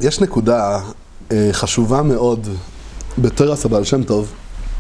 יש נקודה חשובה מאוד בתרס הבעל שם טוב,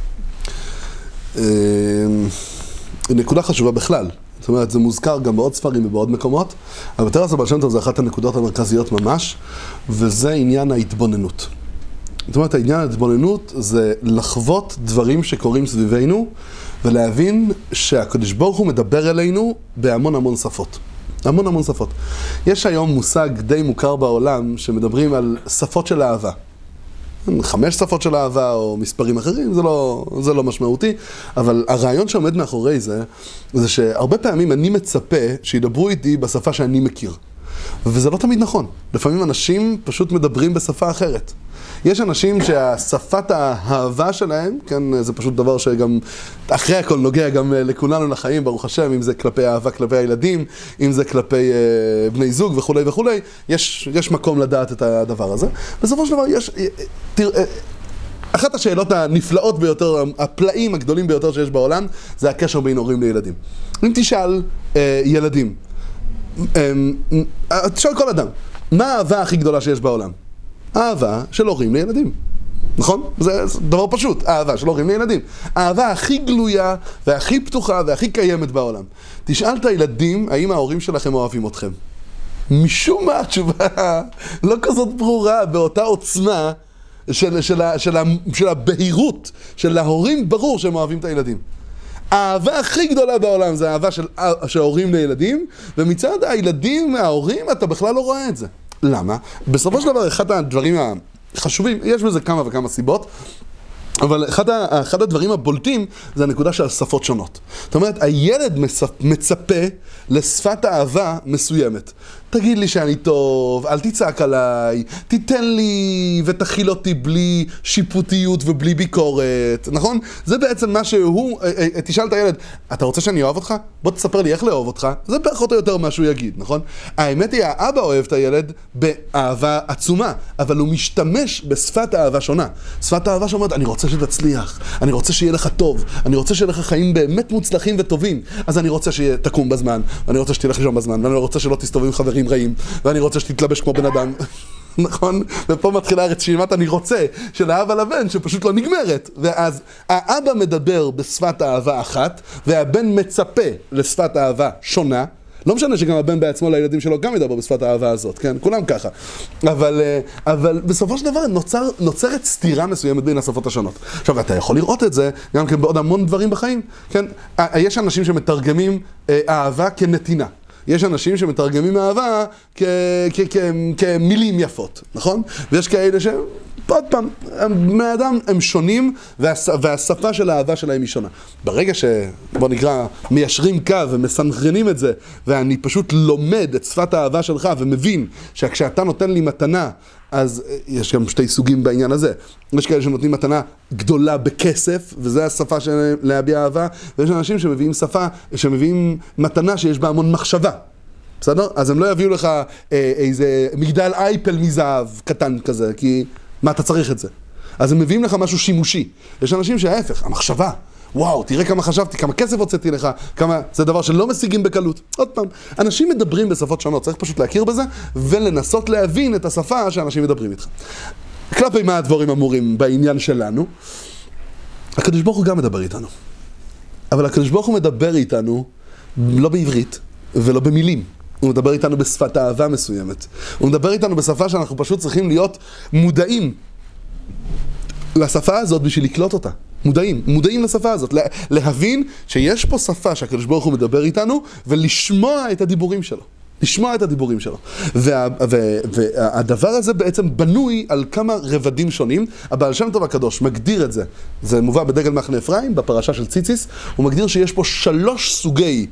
נקודה חשובה בכלל, זאת אומרת זה מוזכר גם בעוד ספרים ובעוד מקומות, אבל בתרס הבעל שם טוב זה אחת הנקודות המרכזיות ממש, וזה עניין ההתבוננות. זאת אומרת העניין ההתבוננות זה לחוות דברים שקורים סביבנו, ולהבין שהקדוש ברוך הוא מדבר אלינו בהמון המון שפות. המון שפות. יש היום מושג די מוכר בעולם שמדברים על שפות של אהבה. 5 שפות של אהבה או מספרים אחרים, זה לא משמעותי, אבל הרעיון שעומד מאחורי זה, זה שהרבה פעמים אני מצפה שידברו איתי בשפה שאני מכיר. וזה לא תמיד נכון. לפעמים אנשים פשוט מדברים בשפה אחרת. יש אנשים שהשפת האהבה שלהם, כן, זה פשוט דבר שגם אחרי הכל נוגע גם לכולנו לחיים, ברוך השם, אם זה כלפי אהבה, כלפי הילדים, אם זה כלפי בני זוג וכו' וכו', יש מקום לדעת את הדבר הזה. בסופו של דבר אחת השאלות הנפלאות ביותר, הפלאים הגדולים ביותר שיש בעולם, זה הקשר בין הורים לילדים. אם תשאל ילדים, תשאל כל אדם, מה האהבה הכי גדולה שיש בעולם? אהבה של הורים לילדים, נכון? זה דבר פשוט, אהבה של הורים לילדים. האהבה הכי גלויה והכי פתוחה והכי קיימת בעולם. תשאל את הילדים, האם ההורים שלכם אוהבים אתכם? משום מה התשובה לא כזאת ברורה, באותה עוצמה של הבהירות של ההורים, ברור שהם אוהבים את הילדים. האהבה הכי גדולה בעולם זה האהבה של הורים לילדים, ומצד הילדים מההורים אתה בכלל לא רואה את זה. למה? בסופו של דבר, אחד הדברים החשובים, יש בזה כמה וכמה סיבות, אבל אחד הדברים הבולטים זה הנקודה של שפות שונות. זאת אומרת, הילד מצפה לשפת אהבה מסוימת. תגיד לי שאני טוב, אל תצעק עליי, תיתן לי ותכיל אותי בלי שיפוטיות ובלי ביקורת, נכון? זה בעצם מה שהוא, תשאל את הילד, אתה רוצה שאני אוהב אותך? בוא תספר לי איך לאהוב אותך. זה פחות או יותר מה שהוא יגיד, נכון? האמת היא, האבא אוהב את הילד באהבה עצומה, אבל הוא משתמש בשפת אהבה שונה. שפת אהבה שאומרת, אני רוצה שתצליח, אני רוצה שיהיה לך טוב, אני רוצה שיהיה לך חיים באמת מוצלחים וטובים, אז אני רוצה שתקום בזמן, ואני רוצה שתלך לישון בזמן, ואני רוצה שלא תסתובב עם חברים רעים, ואני רוצה שתתלבש כמו בן אדם, נכון? ופה מתחילה רשימת אני רוצה של האבא לבן שפשוט לא נגמרת. ואז האבא מדבר בשפת אהבה אחת, והבן מצפה לשפת אהבה שונה. לא משנה שגם הבן בעצמו לילדים שלו גם ידבר בשפת האהבה הזאת, כן? כולם ככה. אבל בסופו של דבר נוצרת סתירה מסוימת בין השפות השונות. עכשיו, אתה יכול לראות את זה גם כן בעוד המון דברים בחיים, כן? יש אנשים שמתרגמים אהבה כנתינה. יש אנשים שמתרגמים אהבה כמילים יפות, נכון? ויש כאלה עוד פעם, בני אדם הם שונים והשפה של האהבה שלהם היא שונה. ברגע שבוא נקרא מיישרים קו ומסנכרנים את זה, ואני פשוט לומד את שפת האהבה שלך ומבין שכשאתה נותן לי מתנה, אז יש גם 2 סוגים בעניין הזה. יש כאלה שנותנים מתנה גדולה בכסף, וזה השפה של להביע אהבה, ויש אנשים שמביאים מתנה שיש בה המון מחשבה. בסדר? אז הם לא יביאו לך איזה מגדל אייפל מזהב קטן כזה, כי מה אתה צריך את זה? אז הם מביאים לך משהו שימושי. יש אנשים שההפך, המחשבה, וואו, תראה כמה חשבתי, כמה כסף הוצאתי לך, זה דבר שלא משיגים בקלות. עוד פעם, אנשים מדברים בשפות שונות, צריך פשוט להכיר בזה, ולנסות להבין את השפה שאנשים מדברים איתך. כלפי מה הדברים אמורים בעניין שלנו? הקדוש ברוך הוא גם מדבר איתנו. אבל הקדוש ברוך הוא מדבר איתנו לא בעברית ולא במילים. הוא מדבר איתנו בשפת אהבה מסוימת. הוא מדבר איתנו בשפה שאנחנו פשוט צריכים להיות מודעים לשפה הזאת בשביל לקלוט אותה. מודעים לשפה הזאת. להבין שיש פה שפה שהקדוש ברוך הוא מדבר איתנו, ולשמוע את הדיבורים שלו. לשמוע את הדיבורים שלו. והדבר הזה בעצם בנוי על כמה רבדים שונים. הבעל שם טוב הקדוש מגדיר את זה. זה מובא בדגל מחנה אפרים, בפרשה של ציציס. הוא מגדיר שיש פה 3 סוגי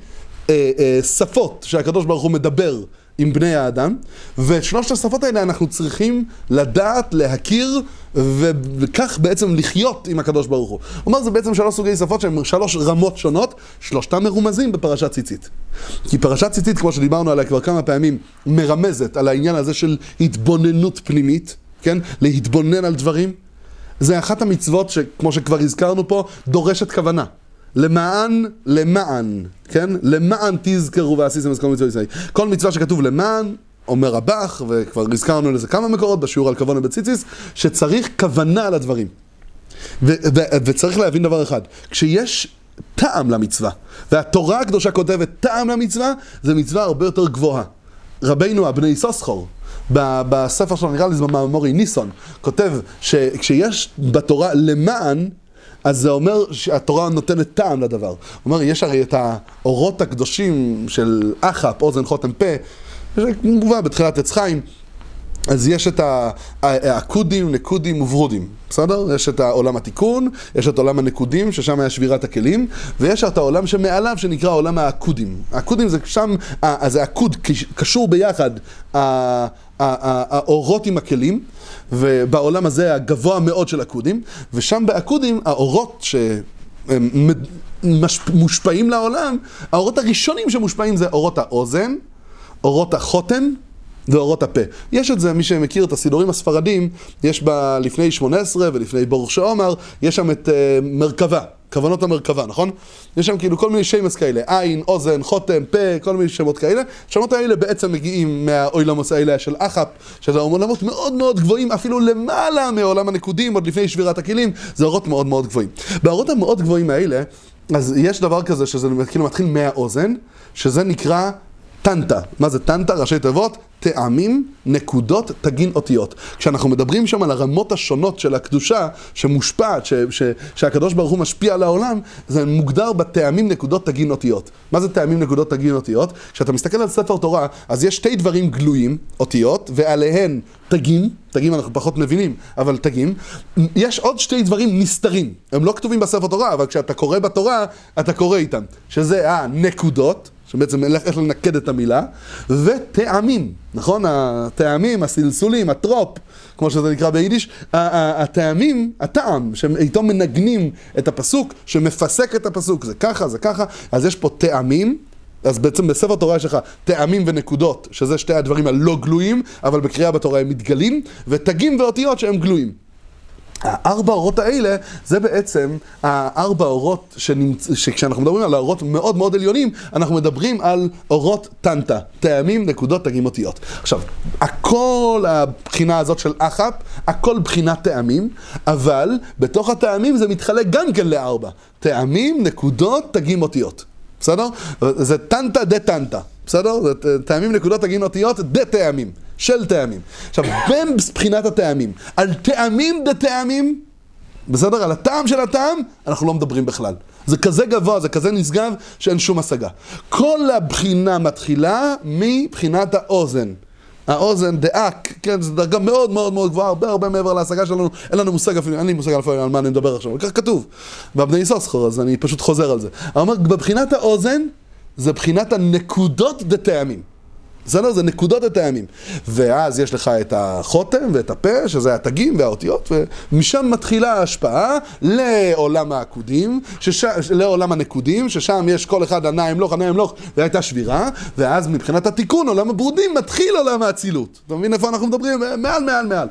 שפות שהקדוש ברוך הוא מדבר עם בני האדם, ושלושת השפות האלה אנחנו צריכים לדעת, להכיר, וכך בעצם לחיות עם הקדוש ברוך הוא. הוא אומר, זה בעצם 3 סוגי שפות שהן 3 רמות שונות, 3 מרומזים בפרשת ציצית. כי פרשת ציצית, כמו שדיברנו עליה כבר כמה פעמים, מרמזת על העניין הזה של התבוננות פנימית, כן? להתבונן על דברים. זה אחת המצוות שכמו שכבר הזכרנו פה, דורשת כוונה. למען, כן? למען תזכרו ועשיתם את כל מצוות ישראל. כל מצווה שכתוב למען, אומר רב"ח, וכבר הזכרנו לזה כמה מקורות בשיעור על כוונה בציציס, שצריך כוונה לדברים. וצריך להבין דבר אחד, כשיש טעם למצווה, והתורה הקדושה כותבת טעם למצווה, זה מצווה הרבה יותר גבוהה. רבינו הבני יששכר, בספר שלו נראה לי זה במאמרי ניסון, כותב שכשיש בתורה למען, אז זה אומר שהתורה נותנת טעם לדבר. הוא אומר, יש הרי את האורות הקדושים של אח"פ, אוזן חותם פה, שמובא בתחילת עץ חיים, אז יש את העקודים, נקודים וברודים, בסדר? יש את העולם התיקון, יש את עולם הנקודים, ששם היה שבירת הכלים, ויש את העולם שמעליו שנקרא עולם העקודים. העקודים זה שם, אז העקוד קשור ביחד, האורות עם הכלים, ובעולם הזה הגבוה מאוד של עקודים, ושם בעקודים האורות שמושפעים לעולם, האורות הראשונים שמושפעים זה אורות האוזן, אורות החותם, ואורות הפה. יש את זה, מי שמכיר את הסידורים הספרדים, יש בה לפני 18 ולפני ברוך שעומר, יש שם את מרכבה, כוונות המרכבה, נכון? יש שם כאילו כל מיני שמות כאלה, עין, אוזן, חותם, פה, כל מיני שמות כאלה. שמות האלה בעצם מגיעים מהעולמות האלה של אח"פ, שזה עולמות מאוד מאוד גבוהים, אפילו למעלה מעולם הנקודים, עוד לפני שבירת הכלים, זה אורות מאוד מאוד גבוהים. באורות המאוד גבוהים האלה, אז יש דבר כזה שזה כאילו מתחיל מהאוזן, שזה נקרא טנטה. מה זה טנטה? ראשי תיבות, טעמים, נקודות, תגין אותיות. כשאנחנו מדברים שם על הרמות השונות של הקדושה שמושפעת, שהקדוש ברוך הוא משפיע על העולם, זה מוגדר בטעמים, נקודות, תגין אותיות. מה זה טעמים, נקודות, תגין אותיות? כשאתה מסתכל על ספר תורה, אז יש שתי דברים גלויים, אותיות, ועליהן תגים, תגים אנחנו פחות מבינים, אבל תגים. יש עוד שתי דברים נסתרים. הם לא כתובים בספר תורה, אבל כשאתה קורא בתורה, אתה קורא איתם. שזה הנקודות, שבעצם איך לנקד את המילה, וטעמים, נכון? הטעמים, הסלסולים, הטרופ, כמו שזה נקרא ביידיש, הטעמים, הטעם, שאיתו מנגנים את הפסוק, שמפסק את הפסוק, זה ככה, זה ככה, אז יש פה טעמים, אז בעצם בספר תורה יש לך טעמים ונקודות, שזה שתי הדברים הלא גלויים, אבל בקריאה בתורה הם מתגלים, ותגים ואותיות שהם גלויים. הארבע אורות האלה, זה בעצם הארבע אורות שכשאנחנו מדברים על האורות מאוד מאוד עליונים, אנחנו מדברים על אורות טנטה, טעמים, נקודות, תגים, אותיות. עכשיו, הכל הבחינה הזאת של אח"פ, הכל בחינת טעמים, אבל בתוך הטעמים זה מתחלק גם כן לארבע. טעמים, נקודות, תגים, אותיות. בסדר? זה טנטה דה טנטה. בסדר? זה טעמים, נקודות, תגים, אותיות, דה טעמים. של טעמים. עכשיו, בין בחינת הטעמים, על טעמים דה טעמים, בסדר? על הטעם של הטעם, אנחנו לא מדברים בכלל. זה כזה גבוה, זה כזה נשגב, שאין שום השגה. כל הבחינה מתחילה מבחינת האוזן. האוזן, דאק, כן, זו דרגה מאוד מאוד מאוד גבוהה, הרבה מעבר להשגה שלנו, אין לנו מושג אפילו, אין לי מושג על מה אני מדבר עכשיו, כך כתוב, בבני יששכר, אז אני פשוט חוזר על זה. אני אומר, בבחינת האוזן, זה בחינת הנקודות דה טעמים. בסדר? זה נקודות הטעמים. ואז יש לך את החותם ואת הפה, שזה התגים והאותיות, ומשם מתחילה ההשפעה לעולם העקודים, לעולם הנקודים, ששם יש כל אחד ענה אמלוך, והייתה שבירה, ואז מבחינת התיקון, עולם הברודים, מתחיל עולם האצילות. אתה מבין איפה אנחנו מדברים? מעל.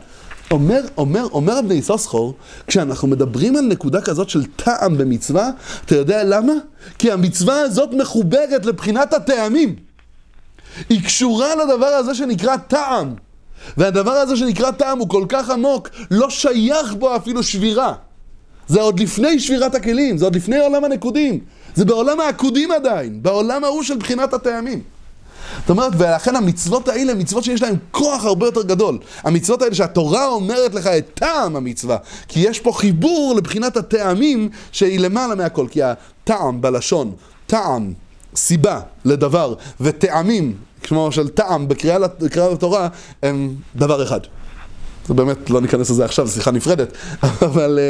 אומר בני יששכר, כשאנחנו מדברים על נקודה כזאת של טעם במצווה, אתה יודע למה? כי המצווה הזאת מחוברת לבחינת הטעמים. היא קשורה לדבר הזה שנקרא טעם. והדבר הזה שנקרא טעם הוא כל כך עמוק, לא שייך בו אפילו שבירה. זה עוד לפני שבירת הכלים, זה עוד לפני עולם הנקודים. זה בעולם העקודים עדיין, בעולם ההוא של בחינת הטעמים. זאת אומרת, ולכן המצוות האלה, מצוות שיש להן כוח הרבה יותר גדול. המצוות האלה שהתורה אומרת לך את טעם המצווה. כי יש פה חיבור לבחינת הטעמים שהיא למעלה מהכל. כי הטעם בלשון, טעם, סיבה לדבר, וטעמים, כמו של טעם בקריאה לתורה, הם דבר אחד. זה באמת, לא ניכנס לזה עכשיו, זו שיחה נפרדת, אבל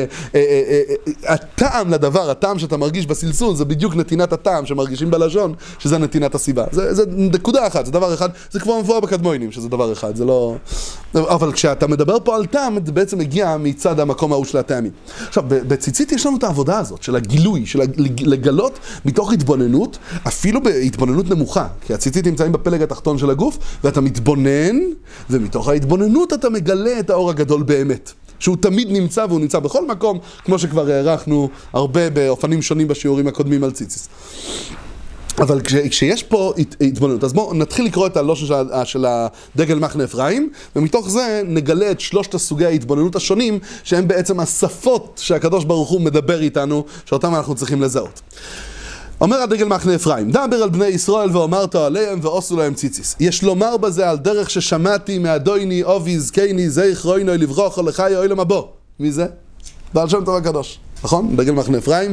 הטעם לדבר, הטעם שאתה מרגיש בסלסול, זה בדיוק נתינת הטעם שמרגישים בלשון, שזה נתינת הסיבה. זה נקודה אחת, זה דבר אחד, זה כמו המפורר בקדמונים, שזה דבר אחד, זה לא... אבל כשאתה מדבר פה על טעם, זה בעצם מגיע מצד המקום ההוא של הטעמים. עכשיו, בציצית יש לנו את העבודה הזאת, של הגילוי, של לגלות מתוך התבוננות, אפילו בהתבוננות נמוכה, כי הציצית נמצאים בפלג התחתון של הגוף, ואתה מתבונן, ומתוך ההתבוננות אתה מגלה את האור הגדול באמת, שהוא תמיד נמצא והוא נמצא בכל מקום, כמו שכבר הערכנו הרבה באופנים שונים בשיעורים הקודמים על ציציס. אבל כשיש פה התבוננות, אז בואו נתחיל לקרוא את הלושן של הדגל מחנה אפרים, ומתוך זה נגלה את שלושת הסוגי ההתבוננות השונים, שהם בעצם השפות שהקדוש ברוך הוא מדבר איתנו, שאותם אנחנו צריכים לזהות. אומר הדגל מחנה אפרים, דבר על בני ישראל ואומרת עליהם ועשו להם ציציס. יש לומר בזה על דרך ששמעתי מאדוני אובי זקני זכרונו לברוך ולחי עולם הבא. מי זה? בעל שם טוב הקדוש. נכון? דגל מחנה אפרים,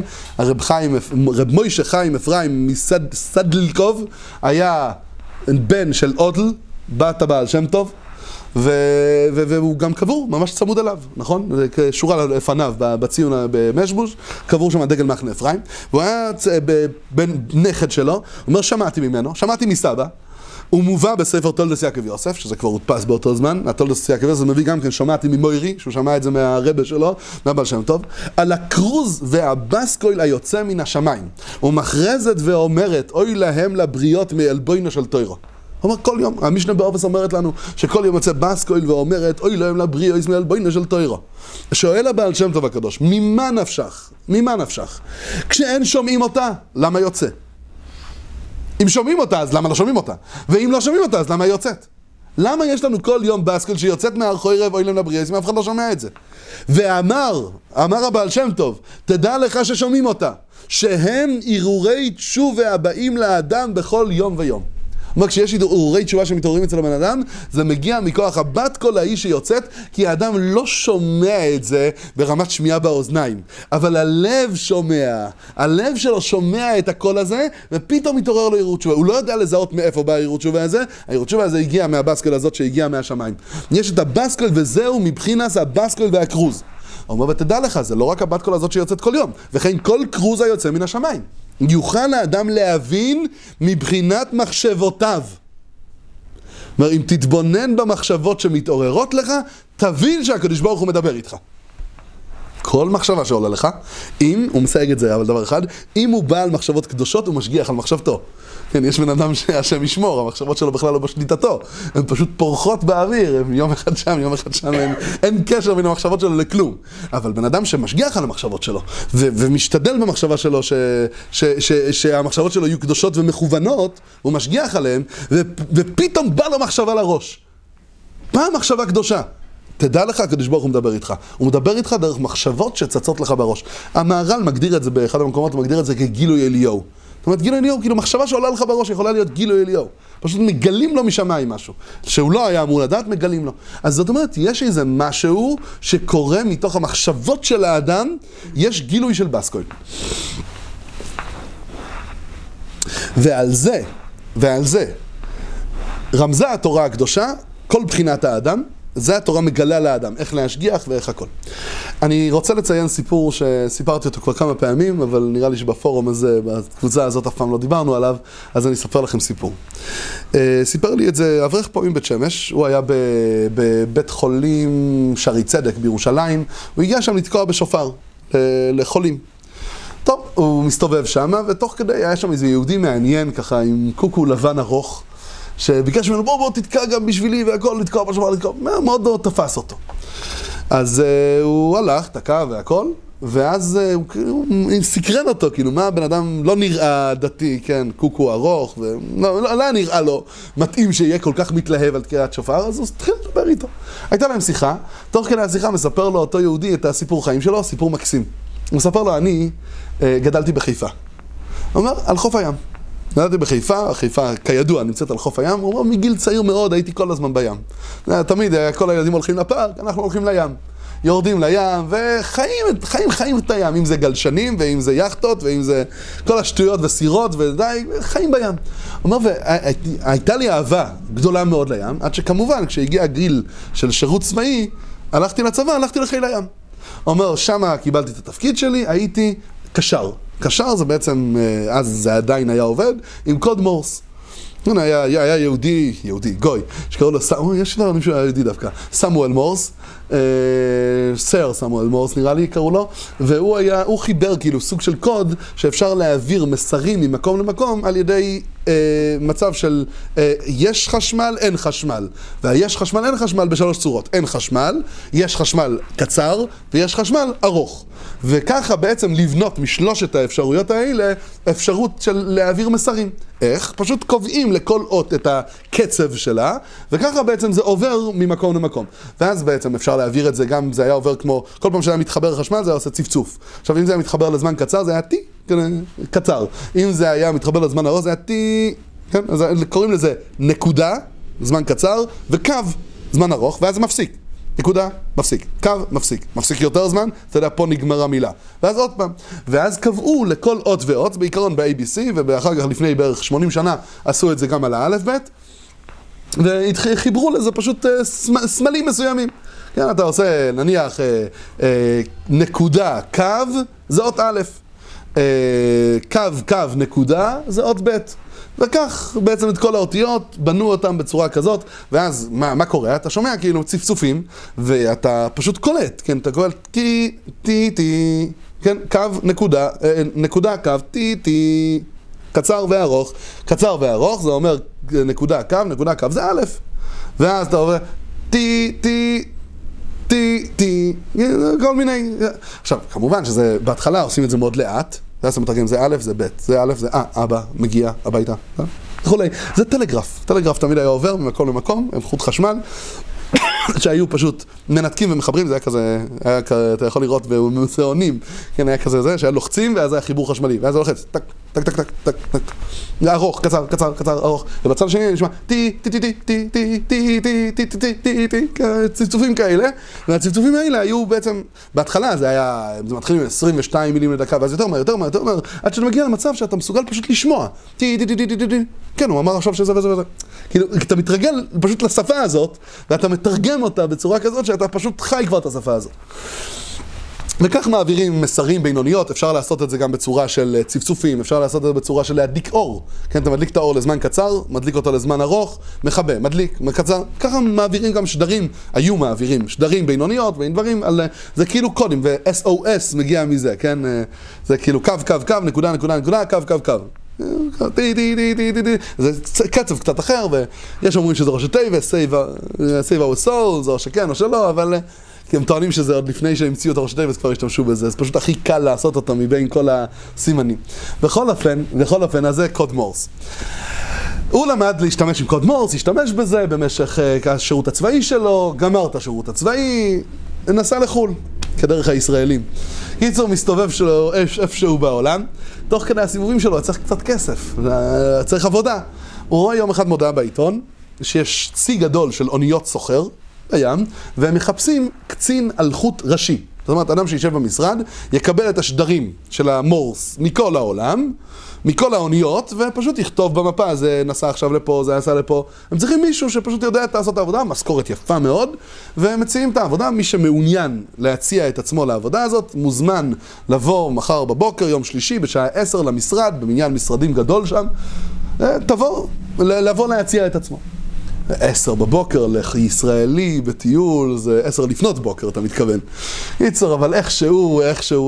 רב מוישה חיים אפרים מסדלקוב היה בן של אודל, בת הבעל שם טוב, והוא גם קבור, ממש צמוד אליו, נכון? זה שורה לפניו בציון במשבוש, קבור שם דגל מחנה אפרים, והוא היה בן נכד שלו, הוא אומר שמעתי ממנו, שמעתי מסבא, הוא מובא בספר תולדות יעקב יוסף, שזה כבר הודפס באותו זמן, התולדות יעקב יוסף, זה מביא גם כן, שמעתי ממוירי, שהוא שמע את זה מהרבא שלו, מהבעל שם טוב, על הקרוז והבסקויל היוצא מן השמיים, ומכרזת ואומרת, אוי להם לבריות מאלבוינו של תוירו. הוא אומר כל יום, המשנה באופס אומרת לנו, שכל יום יוצא בסקויל ואומרת, אוי להם לבריות מאלבוינו של תוירו. שואל הבעל שם טוב הקדוש, ממה נפשך? ממה נפשך? כשאין שומעים אותה, למה יוצא? אם שומעים אותה, אז למה לא שומעים אותה? ואם לא שומעים אותה, אז למה היא יוצאת? למה יש לנו כל יום בסקול שיוצאת מהארחוי רב אוי להם לבריות, אם אף אחד לא שומע את זה? ואמר הבעל שם טוב, תדע לך ששומעים אותה, שהם ערעורי תשובה הבאים לאדם בכל יום ויום. כלומר, כשיש ערעורי תשובה שמתעוררים אצל הבן אדם, זה מגיע מכוח הבת קול ההיא שיוצאת, כי האדם לא שומע את זה ברמת שמיעה באוזניים. אבל הלב שומע, הלב שלו שומע את הקול הזה, ופתאום מתעורר לו ערעור תשובה. הוא לא יודע לזהות מאיפה בא הערעור תשובה הזה, הערעור תשובה הזה הגיע מהבסקול הזאת שהגיע מהשמיים. יש את הבסקול וזהו מבחינת הבסקול והקרוז. הוא אומר, ותדע לך, זה לא רק הבת קול הזאת שיוצאת כל יום, וכן כל קרוז היוצא מן השמיים. יוכל האדם להבין מבחינת מחשבותיו. זאת אומרת, אם תתבונן במחשבות שמתעוררות לך, תבין שהקדוש ברוך הוא מדבר איתך. כל מחשבה שעולה לך, אם, הוא מסייג את זה, אבל דבר אחד, אם הוא בעל מחשבות קדושות, הוא משגיח על מחשבתו. כן, יש בן אדם שהשם ישמור, המחשבות שלו בכלל לא בשליטתו. הן פשוט פורחות באוויר, הם יום אחד שם, יום אחד שם, אין קשר בין המחשבות שלו לכלום. אבל בן אדם שמשגיח על המחשבות שלו, ומשתדל במחשבה שלו שהמחשבות שלו יהיו קדושות ומכוונות, הוא משגיח עליהן, ופתאום בא לו מחשבה לראש. פעם מחשבה קדושה. תדע לך, הקדוש ברוך הוא מדבר איתך. הוא מדבר איתך דרך מחשבות שצצות לך בראש. המהר"ל מגדיר את זה באחד המקומות, הוא מגדיר את זה כגילוי אליהו. זאת אומרת, גילוי אליהו, כאילו מחשבה שעולה לך בראש יכולה להיות גילוי אליהו. פשוט מגלים לו משמיים משהו. שהוא לא היה אמור לדעת, מגלים לו. אז זאת אומרת, יש איזה משהו שקורה מתוך המחשבות של האדם, יש גילוי של בסקויל. ועל זה, רמזה התורה הקדושה, כל בחינת האדם, זה התורה מגלה לאדם, איך להשגיח ואיך הכל. אני רוצה לציין סיפור שסיפרתי אותו כבר כמה פעמים, אבל נראה לי שבפורום הזה, בקבוצה הזאת אף פעם לא דיברנו עליו, אז אני אספר לכם סיפור. סיפר לי את זה אברך פה מבית שמש, הוא היה בבית חולים שערי צדק בירושלים, הוא הגיע שם לתקוע בשופר לחולים. טוב, הוא מסתובב שם, ותוך כדי היה שם איזה יהודי מעניין ככה עם קוקו לבן ארוך, שביקש ממנו, בוא תתקע גם בשבילי והכל, לתקוע בשופר, לתקוע, מאוד לא תפס אותו. אז הוא הלך, תקע והכל, ואז הוא סקרן אותו, כאילו, מה הבן אדם לא נראה דתי, כן, קוקו ארוך, לא נראה לו מתאים שיהיה כל כך מתלהב על תקיעת שופר, אז הוא התחיל לדבר איתו. הייתה להם שיחה, תוך כדי השיחה מספר לו אותו יהודי את הסיפור חיים שלו, סיפור מקסים. הוא מספר לו, אני גדלתי בחיפה. הוא אומר, על חוף הים. גדלתי בחיפה, חיפה כידוע נמצאת על חוף הים, הוא אומר, מגיל צעיר מאוד הייתי כל הזמן בים. תמיד כל הילדים הולכים לפארק, אנחנו הולכים לים. יורדים לים וחיים את הים, אם זה גלשנים ואם זה יחטות ואם זה כל השטויות וסירות ודי, חיים בים. הוא אומר, והייתה לי אהבה גדולה מאוד לים, עד שכמובן כשהגיע הגיל של שירות צבאי, הלכתי לצבא, הלכתי לחיל הים. הוא אומר, שמה קיבלתי את התפקיד שלי, הייתי קשר. קשר זה בעצם, אז זה עדיין היה עובד, עם קוד מורס. היה יהודי, גוי, שקראו לו, יש לנו מישהו יהודי דווקא, סמואל מורס, סר סמואל מורס נראה לי קראו לו, והוא חיבר כאילו סוג של קוד שאפשר להעביר מסרים ממקום למקום על ידי מצב של יש חשמל, אין חשמל. והיש חשמל, אין חשמל בשלוש צורות. אין חשמל, יש חשמל קצר, ויש חשמל ארוך. וככה בעצם לבנות משלושת האפשרויות האלה, אפשרות של להעביר מסרים. איך? פשוט קובעים לכל אות את הקצב שלה, וככה בעצם זה עובר ממקום למקום. ואז בעצם אפשר להעביר את זה גם, זה היה עובר כמו, כל פעם שהיה מתחבר לחשמל זה היה עושה צפצוף. עכשיו אם זה היה מתחבר לזמן קצר זה היה טי, קצר. אם זה היה מתחבר לזמן ארוך זה היה טי, כן? אז קוראים לזה נקודה, זמן קצר, וקו, זמן ארוך, ואז זה מפסיק. נקודה, מפסיק, קו, מפסיק, מפסיק יותר זמן, אתה יודע, פה נגמרה מילה. ואז עוד פעם, ואז קבעו לכל אות ואות, בעיקרון ב-ABC, ואחר כך לפני בערך 80 שנה עשו את זה גם על האלף-בית, וחיברו לזה פשוט סמלים מסוימים. כן, אתה עושה, נניח, נקודה, קו, זה אות א', קו, נקודה, זה אות ב'. וכך בעצם את כל האותיות בנו אותם בצורה כזאת, ואז מה קורה? אתה שומע כאילו צפצופים, ואתה פשוט קולט, כן? אתה קולט טי, טי, טי, כן? קו, נקודה, קו, טי, טי, קצר וארוך. קצר וארוך, זה אומר נקודה, קו, זה א', ואז אתה עובר טי, טי, טי, טי, כל מיני. עכשיו, כמובן שזה בהתחלה עושים את זה מאוד לאט, ואז אתה מתרגם, זה א', זה ב', זה א', זה אבא, מגיע הביתה, וכולי. זה טלגרף. טלגרף תמיד היה עובר ממקום למקום, עם חוט חשמל, שהיו פשוט מנתקים ומחברים, זה היה כזה, אתה יכול לראות במוסעונים, כן, היה כזה זה, שהיה לוחצים, ואז היה חיבור חשמלי, ואז זה לוחץ, טק, טק, טק, טק, טק, טק, ארוך, קצר, ארוך, ובצד השני נשמע טי, טי, טי, טי, טי, טי, טי, טי, טי, טי, טי, טי, צפצופים כאלה, והצפצופים האלה היו בעצם, בהתחלה זה היה, זה מתחילים עם 22 מילים לדקה, ואז יותר מהר, עד שאתה מגיע למצב שאתה מסוגל פשוט לשמוע, טי, טי, טי, טי, טי, טי, כן, הוא אמר עכשיו שזה וזה וזה. כאילו, אתה מתרגל פשוט לשפה הזאת, ואתה מתרגם אותה בצורה כזאת שאתה פשוט חי כבר את השפה הזאת. וכך מעבירים מסרים בינוניות, אפשר לעשות את זה גם בצורה של צפצופים, אפשר לעשות את זה בצורה של להדליק אור. כן, אתה מדליק את האור לזמן קצר, מדליק אותו לזמן ארוך, מכבה, מדליק, מקצר. ככה מעבירים גם שדרים, היו מעבירים שדרים בינוניות ודברים על, זה כאילו קודים, ו-SOS מגיע מזה, כן? זה כאילו קו, נקודה, קו. זה קצב קצת אחר, ויש אומרים שזה ראשי תיבס, save our souls, או שכן או שלא, אבל כי הם טוענים שזה עוד לפני שהמציאו את הראשי תיבס כבר השתמשו בזה, אז פשוט הכי קל לעשות אותם מבין כל הסימנים. בכל אופן, אז זה קוד מורס. הוא למד להשתמש עם קוד מורס, השתמש בזה במשך השירות הצבאי שלו, גמר את השירות הצבאי, נסע לחול, כדרך הישראלים. קיצור, מסתובב שלו איפשהו בעולם, תוך כדי הסיבובים שלו צריך קצת כסף, צריך עבודה. הוא רואה יום אחד מודעה בעיתון, שיש צי גדול של אוניות סוחר בים, והם מחפשים קצין אלחוט ראשי. זאת אומרת, אדם שישב במשרד, יקבל את השדרים של המורס מכל העולם, מכל האוניות, ופשוט יכתוב במפה, זה נסע עכשיו לפה, זה נסע לפה. הם צריכים מישהו שפשוט יודע לעשות את העבודה, משכורת יפה מאוד, והם מציעים את העבודה. מי שמעוניין להציע את עצמו לעבודה הזאת, מוזמן לבוא מחר בבוקר, יום שלישי, בשעה 10 למשרד, במניין משרדים גדול שם, לבוא להציע את עצמו. 10 בבוקר, לישראלי בטיול, זה 10 לפנות בוקר, אתה מתכוון. ייצור, אבל איכשהו,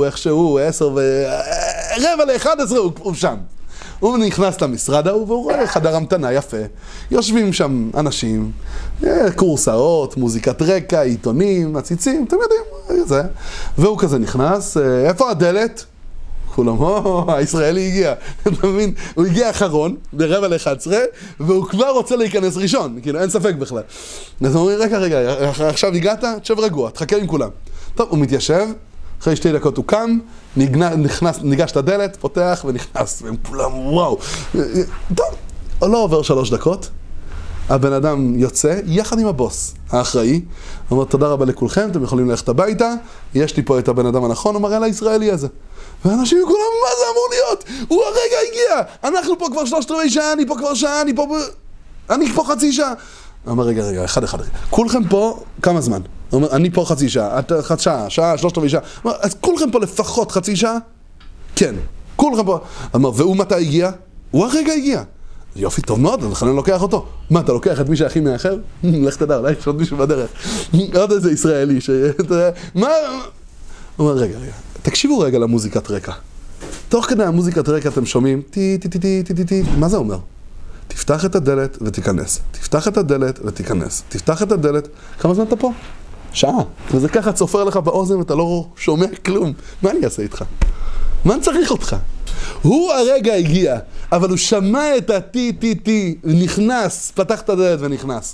10:45 הוא שם. הוא נכנס למשרד ההוא והוא רואה חדר המתנה יפה. יושבים שם אנשים, קורסאות, מוזיקת רקע, עיתונים, עציצים, אתם יודעים, זה. והוא כזה נכנס, איפה הדלת? כולם, הישראלי הגיע, אתה מבין? הוא הגיע אחרון, ב10:45, והוא כבר רוצה להיכנס ראשון, כאילו אין ספק בכלל. אז הוא אומר, רגע, עכשיו הגעת, תשב רגוע, תחכה עם כולם. טוב, הוא מתיישב, אחרי 2 דקות הוא קם, ניגש לדלת, פותח ונכנס, והם כולם, וואו. טוב, לא עובר 3 דקות, הבן אדם יוצא, יחד עם הבוס האחראי, הוא אומר, תודה רבה לכולכם, אתם יכולים ללכת הביתה, יש לי פה את הבן אדם הנכון, הוא מראה לישראלי הזה. ואנשים כולם, מה זה אמור להיות? הוא הרגע הגיע, אנחנו פה כבר 3/4 שעה, אני פה כבר שעה, אני פה חצי שעה. הוא אומר, רגע, אחד. כולכם פה, כמה זמן? הוא אומר, אני פה חצי שעה, שעה, 3/4 שעה. הוא אומר, אז כולכם פה לפחות חצי שעה? כן, כולכם פה. הוא אומר, והוא מתי הגיע? הוא הרגע הגיע. יופי, טוב מאוד, אני לוקח אותו. מה, אתה לוקח את מי שהכי מאחר? לך תדע, אולי יש עוד מישהו בדרך. עוד איזה ישראלי מה? הוא אומר, רגע, תקשיבו רגע למוזיקת רקע. תוך כדי המוזיקת רקע אתם שומעים טי טי טי טי טי טי טי. מה זה אומר? תפתח את הדלת ותיכנס. תפתח את הדלת ותיכנס. תפתח את הדלת. כמה זמן אתה פה? שעה. וזה ככה צופר לך באוזן ואתה לא שומע כלום. מה אני אעשה איתך? מה אני צריך אותך? הוא הרגע הגיע, אבל הוא שמע את הטי, נכנס, פתח את הדלת ונכנס.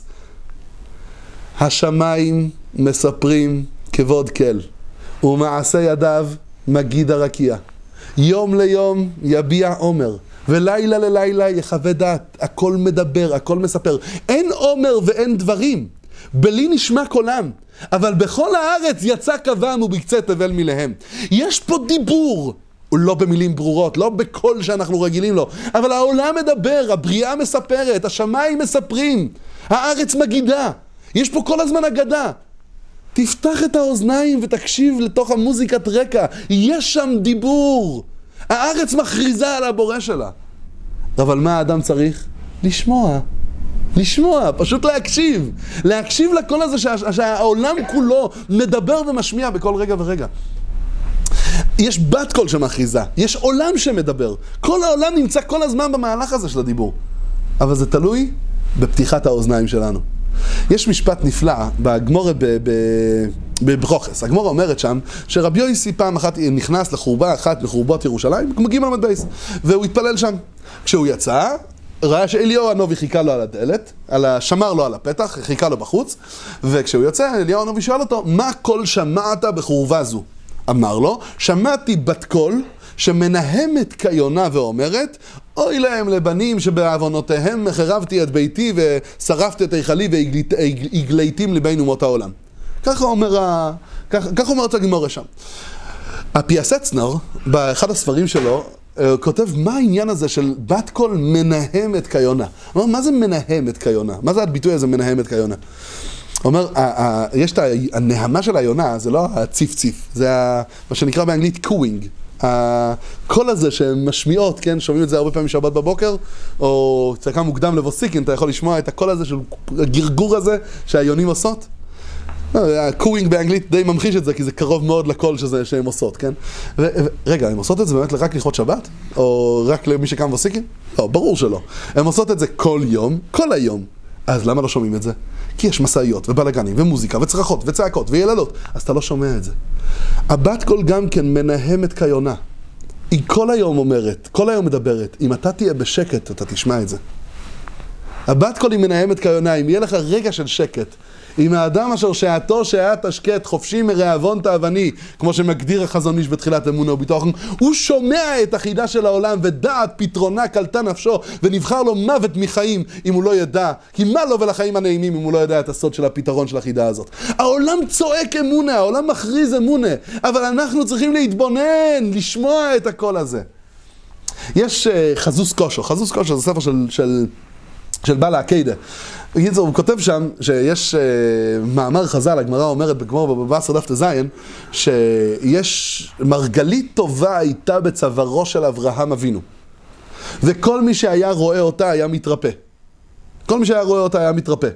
השמיים מספרים כבוד כל, ומעשה ידיו מגיד הרקיע. יום ליום יביע עומר, ולילה ללילה יחווה דעת. הכל מדבר, הכל מספר. אין עומר ואין דברים, בלי נשמע קולם. אבל בכל הארץ יצא קבם ובקצה תבל מלהם. יש פה דיבור, לא במילים ברורות, לא בקול שאנחנו רגילים לו, אבל העולם מדבר, הבריאה מספרת, השמיים מספרים, הארץ מגידה. יש פה כל הזמן אגדה. תפתח את האוזניים ותקשיב לתוך המוזיקת רקע. יש שם דיבור. הארץ מכריזה על הבורא שלה. אבל מה האדם צריך? לשמוע. לשמוע, פשוט להקשיב. להקשיב לקול הזה שהעולם כולו מדבר ומשמיע בכל רגע ורגע. יש בת קול שמכריזה. יש עולם שמדבר. כל העולם נמצא כל הזמן במהלך הזה של הדיבור. אבל זה תלוי בפתיחת האוזניים שלנו. יש משפט נפלא בגמורה בברוכס. הגמורה אומרת שם שרבי יוסי פעם אחת נכנס לחורבה אחת לחורבות ירושלים, מגיעים על בייס, והוא התפלל שם. כשהוא יצא, ראה שאליהו הנובי חיכה לו על הדלת, שמר לו על הפתח, חיכה לו בחוץ, וכשהוא יוצא, אליהו הנובי שואל אותו, מה קול שמעת בחורבה זו? אמר לו, שמעתי בת קול שמנהמת כיונה ואומרת, אוי להם לבנים שבעוונותיהם החרבתי את ביתי ושרפתי את היכלי והגליתים לבין אומות העולם. ככה אומרת הגמורה שם. הפיאסצנר, באחד הספרים שלו, כותב מה העניין הזה של בת קול מנהמת כיונה. הוא אומר, מה זה מנהמת כיונה? מה זה הביטוי הזה מנהמת כיונה? הוא אומר, יש את הנהמה של היונה, זה לא הציף-ציף, זה מה שנקרא באנגלית קווינג. הקול הזה שהן משמיעות, כן? שומעים את זה הרבה פעמים שבת בבוקר, או צעקה מוקדם לבוסיקין, אתה יכול לשמוע את הקול הזה של הגרגור הזה שהיונים עושות. הקווינג באנגלית די ממחיש את זה, כי זה קרוב מאוד לקול שהן עושות, כן? רגע, הן עושות את זה באמת רק לכבוד שבת? או רק למי שקם בוסיקין? לא, ברור שלא. הן עושות את זה כל יום, כל היום. אז למה לא שומעים את זה? כי יש מסעיות ובלגנים ומוזיקה וצרחות וצעקות ויללות, אז אתה לא שומע את זה. הבת קול גם כן מנהמת כיונה. היא כל היום אומרת, כל היום מדברת. אם אתה תהיה בשקט, אתה תשמע את זה. הבת קול היא מנהמת כיונה. אם יהיה לך רגע של שקט, אם האדם אשר שעתו שעת השקט, חופשי מרעבון תאווני, כמו שמגדיר החזון איש בתחילת אמונה וביטחון, הוא שומע את החידה של העולם, ודעת פתרונה קלטה נפשו, ונבחר לו מוות מחיים אם הוא לא ידע, כי מה לו ולחיים הנעימים אם הוא לא ידע את הסוד של הפתרון של החידה הזאת. העולם צועק אמונה, העולם מכריז אמונה, אבל אנחנו צריכים להתבונן, לשמוע את הקול הזה. יש חזוס קושו. חזוס קושו זה ספר של בעל הקיידה. הוא כותב שם שיש מאמר חז"ל, הגמרא אומרת בגמור בבשר דף תזיין, שיש מרגלית טובה הייתה בצווארו של אברהם אבינו. וכל מי שהיה רואה אותה היה מתרפא. כל מי שהיה רואה אותה היה מתרפא.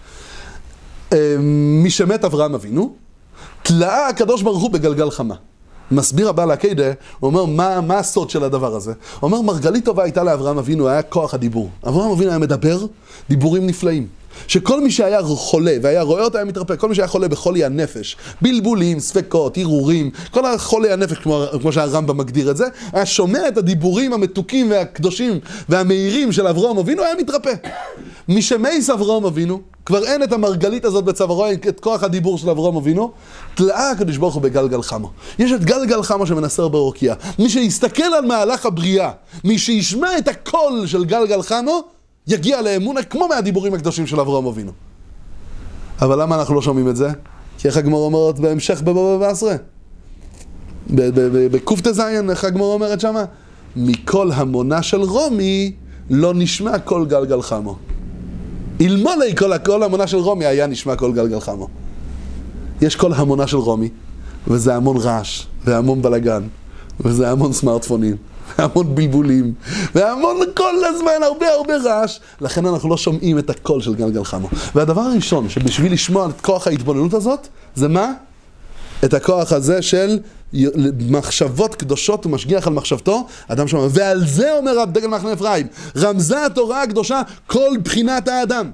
מי שמת אברהם אבינו, תלאה הקדוש ברוך הוא בגלגל חמה. מסביר הבעל הקיידה, הוא אומר, מה הסוד של הדבר הזה? הוא אומר, מרגלית טובה הייתה לאברהם אבינו, היה כוח הדיבור. אברהם אבינו היה מדבר דיבורים נפלאים. שכל מי שהיה חולה והיה רואה אותו היה מתרפא, כל מי שהיה חולה בחולי הנפש, בלבולים, ספקות, ערעורים, כל החולי הנפש, כמו שהרמב"ם מגדיר את זה, היה שומע את הדיבורים המתוקים והקדושים והמהירים של אברהם אבינו, היה מתרפא. מי שמייס אברהם אבינו, כבר אין את המרגלית הזאת בצווארו, את כוח הדיבור של אברהם אבינו, תלאה הקדוש ברוך הוא בגלגל חמו. יש את גלגל חמו שמנסר ברוקיה. מי שיסתכל על מהלך הבריאה, מי שישמע את הקול של גלגל חמו, יגיע לאמונה כמו מהדיבורים הקדושים של אברהם אבינו. אבל למה אנחנו לא שומעים את זה? כי איך הגמרא אומרת בהמשך בבבא בעשרה? בקוף תזיין, איך הגמרא אומרת שמה? מכל המונה של רומי לא נשמע כל גלגל חמו. אלמולי כל המונה של רומי היה נשמע כל גלגל חמו. יש כל המונה של רומי, וזה המון רעש, והמון בלגן, וזה המון סמארטפונים, והמון בלבולים, והמון כל הזמן הרבה רעש, לכן אנחנו לא שומעים את הקול של גלגל חמו. והדבר הראשון שבשביל לשמוע את כוח ההתבוננות הזאת, זה מה? את הכוח הזה של מחשבות קדושות ומשגיח על מחשבתו, אדם שאומר, ועל זה אומר הדגל מחנה אפרים, רמזה התורה הקדושה כל בחינת האדם.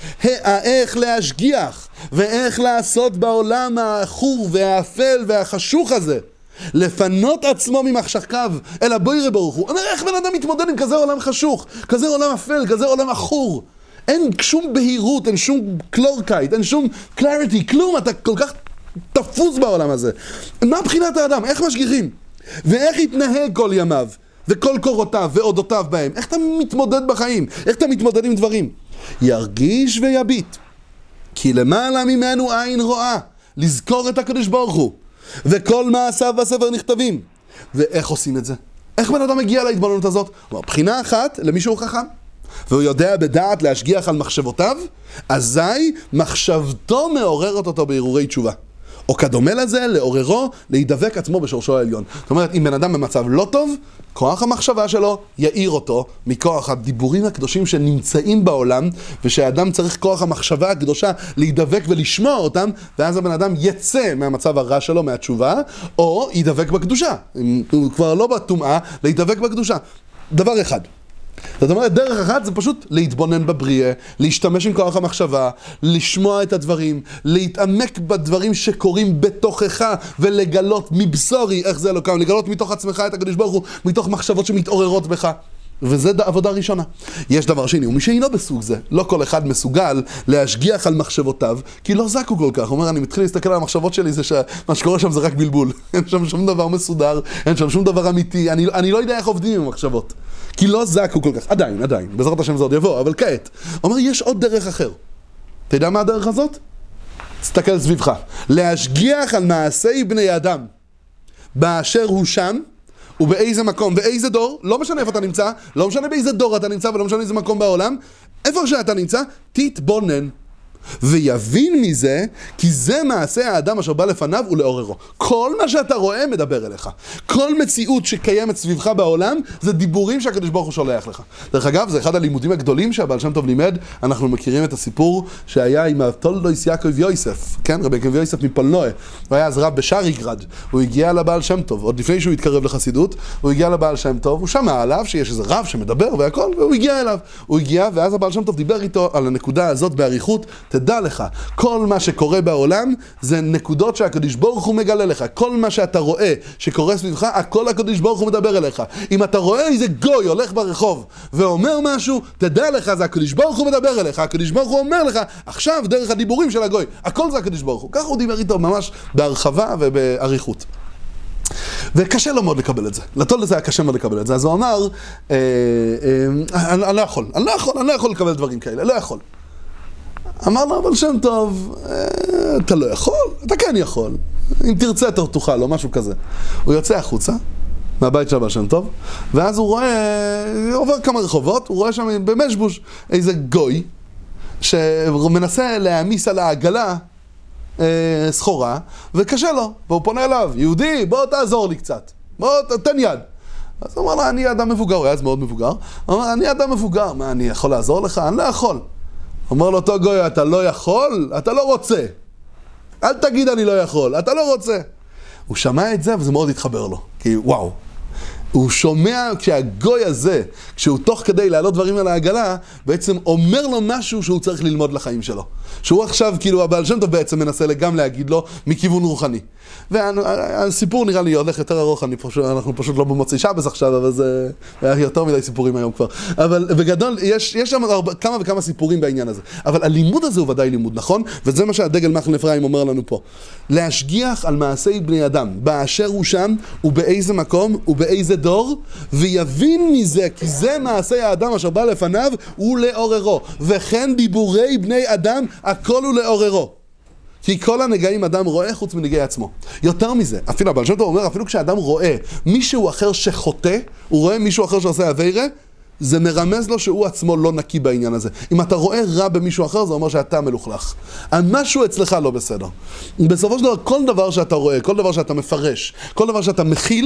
איך להשגיח ואיך לעשות בעולם האחור והאפל והחשוך הזה, לפנות עצמו ממחשקיו אל הבורא ברוך הוא. אומר, איך בן אדם מתמודד עם כזה עולם חשוך, כזה עולם אפל, כזה עולם עכור? אין שום בהירות, אין שום קלורקייט, אין שום קלריטי, כלום, אתה כל כך תפוס בעולם הזה. מה בחינת האדם? איך משגיחים? ואיך יתנהג כל ימיו וכל קורותיו ועודותיו בהם? איך אתה מתמודד בחיים? איך אתה מתמודד עם דברים? ירגיש ויביט, כי למעלה ממנו עין רואה, לזכור את הקדוש ברוך הוא, וכל מעשיו בספר נכתבים. ואיך עושים את זה? איך בן אדם מגיע להתבוננות הזאת? בחינה אחת, למישהו חכם, והוא יודע בדעת להשגיח על מחשבותיו, אזי מחשבתו מעוררת אותו בהרהורי תשובה. או כדומה לזה, לעוררו, להידבק עצמו בשורשו העליון. זאת אומרת, אם בן אדם במצב לא טוב, כוח המחשבה שלו יאיר אותו מכוח הדיבורים הקדושים שנמצאים בעולם, ושהאדם צריך כוח המחשבה הקדושה להידבק ולשמוע אותם, ואז הבן אדם יצא מהמצב הרע שלו, מהתשובה, או ידבק בקדושה. הוא כבר לא בטומאה, להידבק בקדושה. דבר אחד. זאת אומרת, דרך אחת זה פשוט להתבונן בבריאה, להשתמש עם כוח המחשבה, לשמוע את הדברים, להתעמק בדברים שקורים בתוכך ולגלות מבשורי איך זה לא קם, לגלות מתוך עצמך את הקדוש ברוך הוא, מתוך מחשבות שמתעוררות בך. וזה עבודה ראשונה. יש דבר שני, ומי שאינו בסוג זה, לא כל אחד מסוגל להשגיח על מחשבותיו, כי לא זקו כל כך. הוא אומר, אני מתחיל להסתכל על המחשבות שלי, זה שמה שקורה שם זה רק בלבול. אין שם שום דבר מסודר, אין שם שום דבר אמיתי, אני לא יודע איך עובדים עם המחשבות. כי לא זקו כל כך. עדיין, בעזרת השם זה עוד יבוא, אבל כעת. הוא אומר, יש עוד דרך אחר. אתה יודע מה הדרך הזאת? תסתכל סביבך. להשגיח על מעשי בני אדם, באשר הוא שם, ובאיזה מקום, ואיזה דור, לא משנה איפה אתה נמצא, לא משנה באיזה דור אתה נמצא, ולא משנה איזה מקום בעולם, איפה שאתה נמצא, תתבונן. ויבין מזה, כי זה מעשה האדם אשר בא לפניו ולעוררו. כל מה שאתה רואה מדבר אליך. כל מציאות שקיימת סביבך בעולם, זה דיבורים שהקדוש ברוך הוא שולח לך. דרך אגב, זה אחד הלימודים הגדולים שהבעל שם טוב לימד. אנחנו מכירים את הסיפור שהיה עם תולדוס יעקב יוסף, כן? רבי יעקב יוסף מפולנוע. הוא היה אז רב בשאריגרד. הוא הגיע לבעל שם טוב, עוד לפני שהוא התקרב לחסידות, הוא הגיע לבעל שם טוב, הוא שמע עליו שיש איזה רב שמדבר והכל, והוא הגיע אליו. הוא הגיע, ואז הבעל שם טוב דיבר איתו על הנקודה הזאת באריכות. תדע לך, כל מה שקורה בעולם זה נקודות שהקדוש ברוך הוא מגלה לך. כל מה שאתה רואה שקורה סביבך, הכל הקדוש ברוך הוא מדבר אליך. אם אתה רואה איזה גוי הולך ברחוב ואומר משהו, תדע לך, זה הקדוש ברוך הוא מדבר אליך. הקדוש ברוך הוא אומר לך, עכשיו דרך הדיבורים של הגוי, הכל זה הקדוש ברוך הוא. ככה הוא דיבר איתו ממש בהרחבה ובאריכות. וקשה לו מאוד לקבל את זה. לתול לזה היה קשה מאוד לקבל את זה. אז הוא אמר, אני לא יכול לקבל דברים כאלה, לא יכול. אמר לו, אבל שם טוב, אתה לא יכול, אתה כן יכול. אם תרצה אתה תוכל, או משהו כזה. הוא יוצא החוצה, מהבית של הבעל שם טוב, ואז הוא רואה, עובר כמה רחובות, הוא רואה שם במשבוש איזה גוי, שמנסה להעמיס על העגלה סחורה, וקשה לו, והוא פונה אליו, יהודי, בוא תעזור לי קצת, בוא תן יד. אז הוא אמר לו, אני אדם מבוגר, הוא היה אז מאוד מבוגר, הוא אמר, אני אדם מבוגר, מה, אני יכול לעזור לך? אני לא יכול. אומר לו אותו גוי, אתה לא יכול? אתה לא רוצה. אל תגיד אני לא יכול, אתה לא רוצה. הוא שמע את זה וזה מאוד התחבר לו. כי וואו. הוא שומע כשהגוי הזה, כשהוא תוך כדי להעלות דברים על העגלה, בעצם אומר לו משהו שהוא צריך ללמוד לחיים שלו. שהוא עכשיו, כאילו, הבעל שם טוב בעצם מנסה גם להגיד לו מכיוון רוחני. והסיפור נראה לי הולך יותר ארוך, אנחנו פשוט לא במוצאי שבס עכשיו, אבל זה היה יותר מדי סיפורים היום כבר. אבל בגדול, יש שם כמה וכמה סיפורים בעניין הזה. אבל הלימוד הזה הוא ודאי לימוד, נכון? וזה מה שהדגל מחנה אפרים אומר לנו פה. להשגיח על מעשי בני אדם, באשר הוא שם, ובאיזה מקום, ובאיזה דור, ויבין מזה, כי זה מעשי האדם אשר בא לפניו, ולעוררו. וכן דיבורי בני אדם, הכל הוא לעוררו. כי כל הנגעים אדם רואה חוץ מנגעי עצמו. יותר מזה, אפילו הבעל שם טוב אומר, אפילו כשאדם רואה מישהו אחר שחוטא, הוא רואה מישהו אחר שעושה עבירה, זה מרמז לו שהוא עצמו לא נקי בעניין הזה. אם אתה רואה רע במישהו אחר, זה אומר שאתה מלוכלך. משהו אצלך לא בסדר. בסופו של דבר, כל דבר שאתה רואה, כל דבר שאתה מפרש, כל דבר שאתה מכיל,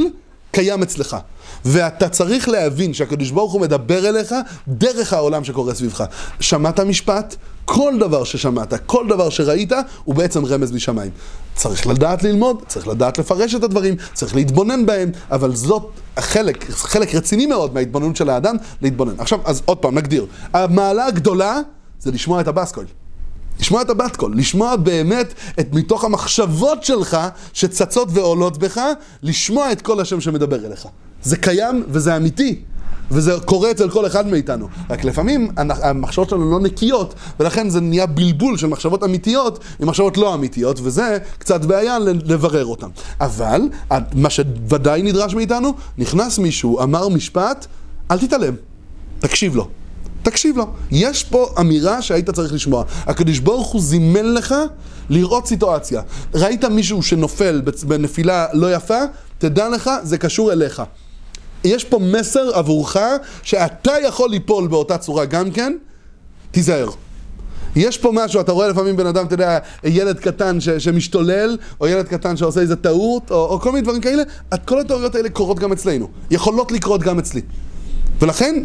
קיים אצלך. ואתה צריך להבין שהקדוש ברוך הוא מדבר אליך דרך העולם שקורה סביבך. שמעת משפט? כל דבר ששמעת, כל דבר שראית, הוא בעצם רמז משמיים. צריך לדעת ללמוד, צריך לדעת לפרש את הדברים, צריך להתבונן בהם, אבל זאת חלק רציני מאוד מההתבוננות של האדם, להתבונן. עכשיו, אז עוד פעם, נגדיר. המעלה הגדולה זה לשמוע את הבאסקול. לשמוע את הבת קול, לשמוע באמת את מתוך המחשבות שלך שצצות ועולות בך, לשמוע את כל השם שמדבר אליך. זה קיים וזה אמיתי, וזה קורה אצל כל אחד מאיתנו. רק לפעמים המחשבות שלנו לא נקיות, ולכן זה נהיה בלבול של מחשבות אמיתיות עם מחשבות לא אמיתיות, וזה קצת בעיה לברר אותם. אבל מה שוודאי נדרש מאיתנו, נכנס מישהו, אמר משפט, אל תתעלם, תקשיב לו. תקשיב לו. יש פה אמירה שהיית צריך לשמוע. הקדוש ברוך הוא זימן לך לראות סיטואציה. ראית מישהו שנופל בנפילה לא יפה, תדע לך, זה קשור אליך. יש פה מסר עבורך שאתה יכול ליפול באותה צורה גם כן, תיזהר. יש פה משהו, אתה רואה לפעמים בן אדם, אתה יודע, ילד קטן שמשתולל, או ילד קטן שעושה איזה טעות, או כל מיני דברים כאלה, כל הטעויות האלה קורות גם אצלנו. יכולות לקרות גם אצלי. ולכן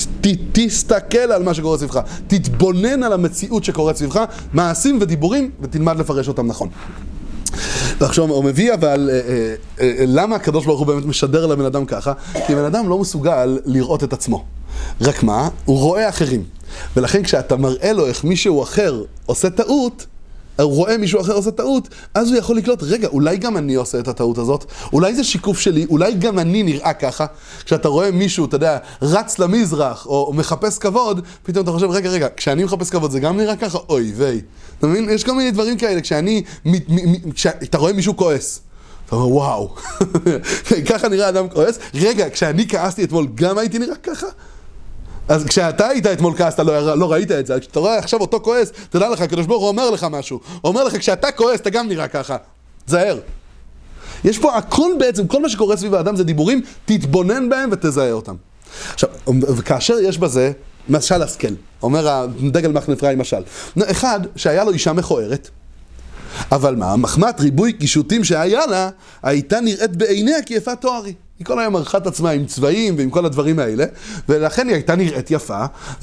תסתכל על מה שקורה סביבך, תתבונן על המציאות שקורית סביבך, מעשים ודיבורים, ותלמד לפרש אותם נכון. ועכשיו הוא מביא אבל למה הקדוש ברוך הוא באמת משדר לבן אדם ככה? כי בן אדם לא מסוגל לראות את עצמו. רק מה? הוא רואה אחרים. ולכן כשאתה מראה לו איך מישהו אחר עושה טעות, הוא רואה מישהו אחר עושה טעות, אז הוא יכול לקלוט, רגע, אולי גם אני עושה את הטעות הזאת, אולי זה שיקוף שלי, אולי גם אני נראה ככה. כשאתה רואה מישהו, אתה יודע, רץ למזרח, או מחפש כבוד, פתאום אתה חושב, רגע, כשאני מחפש כבוד, זה גם נראה ככה? אוי, ויי. אתה מבין? יש כל מיני דברים כאלה, כשאתה רואה מישהו כועס, אתה אומר, וואו, ככה נראה אדם כועס, רגע, כשאני כעסתי אתמול, גם הייתי נראה ככה? אז כשאתה היית אתמול כעסת, לא ראית את זה. כשאתה רואה עכשיו אותו כועס, תדע לך, הקדוש ברוך הוא אומר לך משהו. הוא אומר לך, כשאתה כועס, אתה גם נראה ככה. זהר. יש פה הכל בעצם, כל מה שקורה סביב האדם זה דיבורים, תתבונן בהם ותזהה אותם. עכשיו, וכאשר יש בזה, משל השכל. אומר הדגל מחנה אפרים משל. אחד, שהיה לו אישה מכוערת, אבל מה? מחמת ריבוי קישוטים שהיה לה, הייתה נראית בעיניה כיפת תוארי. היא כל היום ערכת עצמה עם צבעים ועם כל הדברים האלה, ולכן היא הייתה נראית יפה,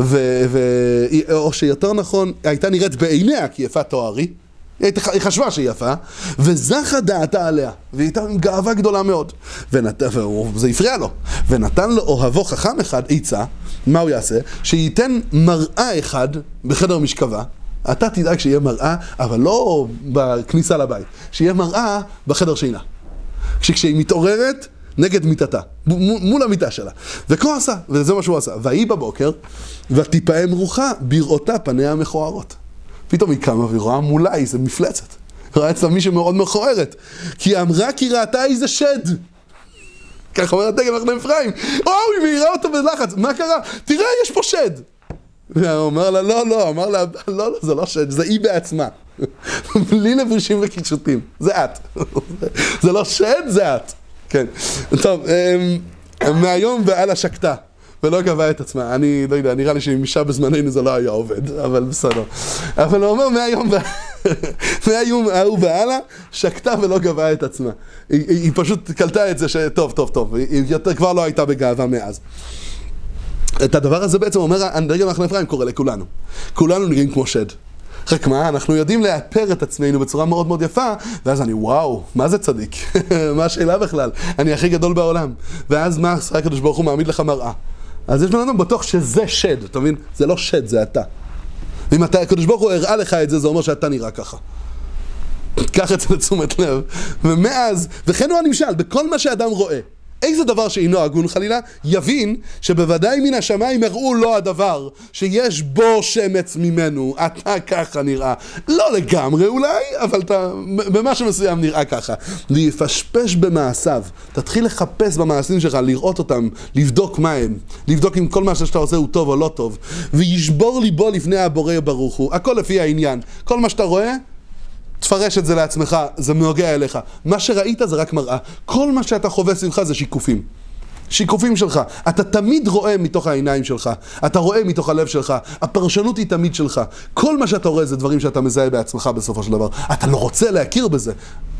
או שיותר נכון, הייתה נראית בעיניה כיפת תוארי, היא חשבה שהיא יפה, וזכה דעתה עליה, והיא הייתה עם גאווה גדולה מאוד, וזה הפריע לו, ונתן לו אוהבו חכם אחד עצה, מה הוא יעשה? שייתן מראה אחד בחדר משכבה, אתה תדאג שיהיה מראה, אבל לא בכניסה לבית, שיהיה מראה בחדר שינה. כשהיא מתעוררת, נגד מיטתה, מול המיטה שלה. וכה עשה, וזה מה שהוא עשה. והיא בבוקר, ותיפעם רוחה בראותה פניה המכוערות. פתאום היא קמה והיא רואה מולה איזה מפלצת. רואה אצלה מישהו מאוד מכוערת. כי אמרה כי ראתה איזה שד. כך אומר הדגל מחנה אפרים. היא מהירה אותו בלחץ. מה קרה? תראה, יש פה שד. והוא אומר לה, לא, אמר לה, לא, זה לא שד, זה היא בעצמה. בלי לבושים וקישוטים. זה את. זה לא שד, זה את. כן. טוב, מהיום והלאה שקטה, ולא גבה את עצמה. אני לא יודע, נראה לי שאם אישה בזמננו זה לא היה עובד, אבל בסדר. אבל הוא אומר מהיום ההוא והלאה, שקטה ולא גבה את עצמה. היא פשוט קלטה את זה שטוב, היא יותר כבר לא הייתה בגאווה מאז. את הדבר הזה בעצם אומר, הדגל מחנה אפרים קורא לכולנו. כולנו נראים כמו שד. רק מה, אנחנו יודעים לאפר את עצמנו בצורה מאוד מאוד יפה, ואז אני, וואו, מה זה צדיק? מה השאלה בכלל? אני הכי גדול בעולם. ואז מה, הקדוש ברוך הוא מעמיד לך מראה. אז יש לנו בטוח שזה שד, אתה מבין? זה לא שד, זה אתה. ואם הקדוש ברוך הוא הראה לך את זה, זה אומר שאתה נראה ככה. קח את זה לתשומת לב. ומאז, וכן הוא הנמשל, בכל מה שאדם רואה, איזה דבר שאינו הגון חלילה, יבין שבוודאי מן השמיים הראו לו הדבר, שיש בו שמץ ממנו, אתה ככה נראה. לא לגמרי אולי, אבל אתה במשהו מסוים נראה ככה. להיפשפש במעשיו, תתחיל לחפש במעשים שלך, לראות אותם, לבדוק מה הם, לבדוק אם כל מה שאתה עושה הוא טוב או לא טוב, וישבור ליבו לפני הבורא ברוך הוא, הכל לפי העניין. כל מה שאתה רואה, תפרש את זה לעצמך, זה נוגע אליך. מה שראית זה רק מראה. כל מה שאתה חווה סביבך זה שיקופים. שיקופים שלך. אתה תמיד רואה מתוך העיניים שלך. אתה רואה מתוך הלב שלך. הפרשנות היא תמיד שלך. כל מה שאתה רואה זה דברים שאתה מזהה בעצמך בסופו של דבר. אתה לא רוצה להכיר בזה.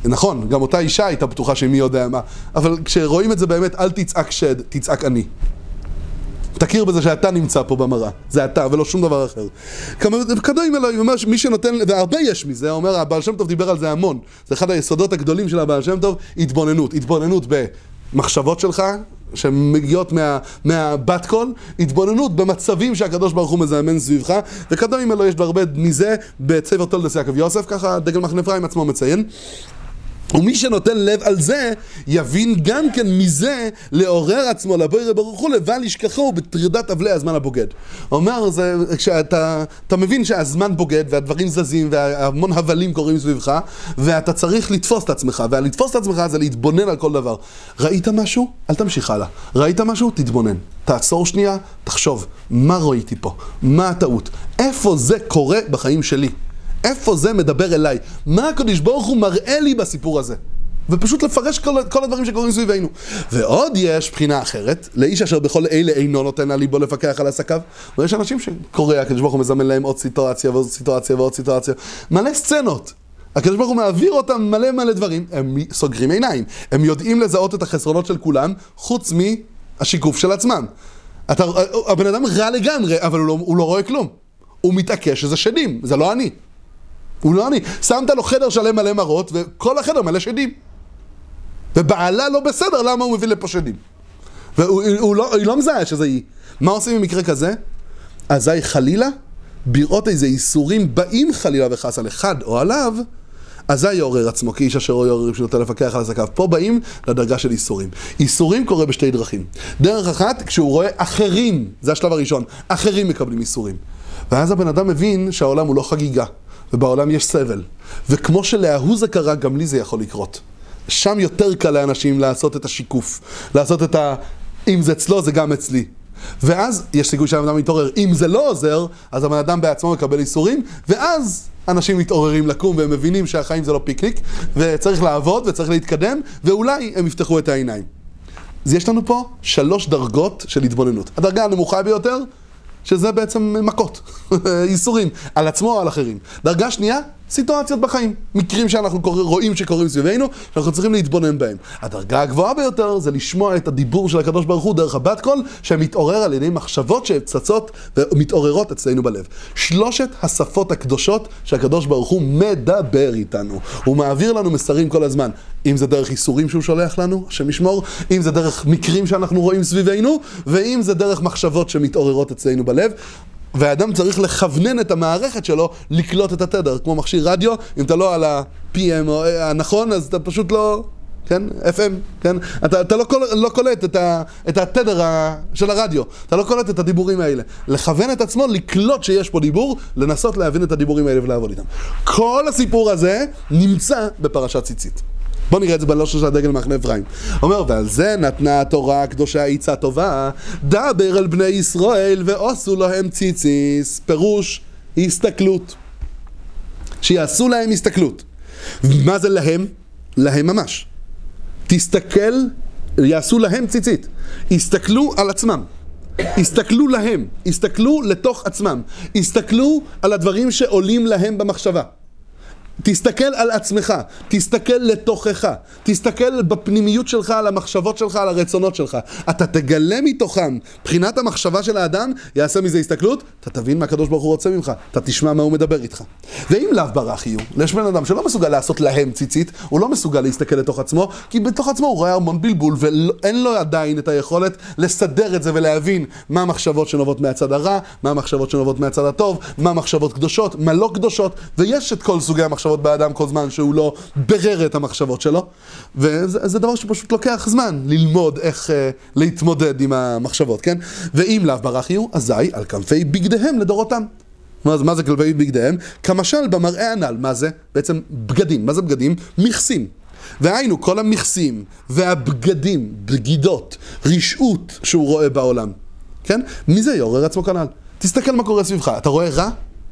נכון, גם אותה אישה הייתה בטוחה שמי יודע מה, אבל כשרואים את זה באמת, אל תצעק שד, תצעק אני. תכיר בזה שאתה נמצא פה במראה, זה אתה ולא שום דבר אחר. כדועים אלוהים, אומר מי שנותן, והרבה יש מזה, אומר הבעל שם טוב דיבר על זה המון, זה אחד היסודות הגדולים של הבעל שם טוב, התבוננות, התבוננות במחשבות שלך, שמגיעות מהבת קול, התבוננות במצבים שהקדוש ברוך הוא מזמן סביבך, וכדועים אלוהים יש בהרבה מזה בספר תולדות יעקב יוסף, ככה דגל מחנה אפרים עצמו מציין. ומי שנותן לב על זה, יבין גם כן מזה לעורר עצמו לבורא ברוך הוא לבל ישכחו בטרדת אבלי הזמן הבוגד. אומר, כשאתה מבין שהזמן בוגד והדברים זזים והמון הבלים קורים סביבך, ואתה צריך לתפוס את עצמך, ולתפוס את עצמך זה להתבונן על כל דבר. ראית משהו? אל תמשיך הלאה. ראית משהו? תתבונן. תעצור שנייה, תחשוב, מה ראיתי פה? מה הטעות? איפה זה קורה בחיים שלי? איפה זה מדבר אליי? מה הקדוש ברוך הוא מראה לי בסיפור הזה? ופשוט לפרש כל הדברים שקורים סביבנו. ועוד יש בחינה אחרת, לאיש אשר בכל אלה אינו נותן על ליבו לפקח על עסקיו. ויש אנשים שקורא, הקדוש ברוך הוא מזמן להם עוד סיטואציה ועוד סיטואציה ועוד סיטואציה. מלא סצנות. הקדוש ברוך הוא מעביר אותם מלא דברים. הם סוגרים עיניים. הם יודעים לזהות את החסרונות של כולם, חוץ מהשיקוף של עצמם. הבן אדם רע לגמרי, אבל הוא לא רואה כלום. הוא מתעקש שזה שדים, זה לא אני. הוא לא אני. שמת לו חדר שלם מלא מראות, וכל החדר מלא שדים. ובעלה לא בסדר, למה הוא מביא לפה שדים? והיא לא מזהה שזה היא. מה עושים במקרה כזה? אזי חלילה, בראות איזה איסורים באים חלילה וחס על אחד או עליו, אזי יעורר עצמו, כי איש אשר הוא יעורר שנוטה לפקח על עסקיו. פה באים לדרגה של איסורים. איסורים קורה בשתי דרכים. דרך אחת, כשהוא רואה אחרים, זה השלב הראשון, אחרים מקבלים איסורים. ואז הבן אדם מבין שהעולם הוא לא חגיגה. ובעולם יש סבל. וכמו שלהוא זה קרה, גם לי זה יכול לקרות. שם יותר קל לאנשים לעשות את השיקוף. לעשות את אם זה אצלו, זה גם אצלי. ואז יש סיכוי שהבן אדם מתעורר. אם זה לא עוזר, אז הבן אדם בעצמו מקבל איסורים, ואז אנשים מתעוררים לקום והם מבינים שהחיים זה לא פיקניק, וצריך לעבוד וצריך להתקדם, ואולי הם יפתחו את העיניים. אז יש לנו פה 3 דרגות של התבוננות. הדרגה הנמוכה ביותר, שזה בעצם מכות, איסורים, על עצמו או על אחרים. דרגה שנייה, סיטואציות בחיים. מקרים שאנחנו רואים שקורים סביבנו, שאנחנו צריכים להתבונן בהם. הדרגה הגבוהה ביותר זה לשמוע את הדיבור של הקדוש ברוך הוא דרך הבת קול, שמתעורר על ידי מחשבות שצצות ומתעוררות אצלנו בלב. 3 השפות הקדושות שהקדוש ברוך הוא מדבר איתנו. הוא מעביר לנו מסרים כל הזמן. אם זה דרך איסורים שהוא שולח לנו, השם ישמור, אם זה דרך מקרים שאנחנו רואים סביבנו, ואם זה דרך מחשבות שמתעוררות אצלנו בלב. והאדם צריך לכוונן את המערכת שלו לקלוט את התדר, כמו מכשיר רדיו, אם אתה לא על ה-PM או הנכון, אז אתה פשוט לא, כן, FM, כן, אתה לא קולט את התדר של הרדיו, אתה לא קולט את הדיבורים האלה. לכוון את עצמו, לקלוט שיש פה דיבור, לנסות להבין את הדיבורים האלה ולעבוד איתם. כל הסיפור הזה נמצא בפרשת ציצית. בוא נראה את זה בלושן של הדגל מחנה אפרים. אומר, ועל זה נתנה התורה הקדושה עצה טובה, דבר אל בני ישראל ועשו להם ציציס. פירוש, הסתכלות. שיעשו להם הסתכלות. מה זה להם? להם ממש. תסתכל, יעשו להם ציצית. הסתכלו על עצמם. הסתכלו להם. הסתכלו לתוך עצמם. הסתכלו על הדברים שעולים להם במחשבה. תסתכל על עצמך, תסתכל לתוכך, תסתכל בפנימיות שלך, על המחשבות שלך, על הרצונות שלך. אתה תגלה מתוכם, בחינת המחשבה של האדם, יעשה מזה הסתכלות, אתה תבין מה הקדוש ברוך הוא רוצה ממך, אתה תשמע מה הוא מדבר איתך. ואם לאו ברח יהיו, יש בן אדם שלא מסוגל לעשות להם ציצית, הוא לא מסוגל להסתכל לתוך עצמו, כי בתוך עצמו הוא רואה המון בלבול, ואין לו עדיין את היכולת לסדר את זה ולהבין מה המחשבות שנובעות מהצד הרע, מה המחשבות שנובעות מהצד הטוב, מה המחשבות קדושות, מה לא קדושות, ויש את כל סוגי המחשבות באדם כל זמן שהוא לא ברר את המחשבות שלו, וזה דבר שפשוט לוקח זמן ללמוד איך להתמודד עם המחשבות, כן? ואם לאו ברח יהיו, אזי על כנפי בגדיהם לדורותם. מה זה כנפי בגדיהם? כמשל במראה הנ"ל. מה זה? בעצם בגדים. מה זה בגדים? מכסים. והיינו כל המכסים והבגדים, בגידות, רשעות שהוא רואה בעולם, כן? מי זה יעורר עצמו כנ"ל? תסתכל מה קורה סביבך. אתה רואה רע?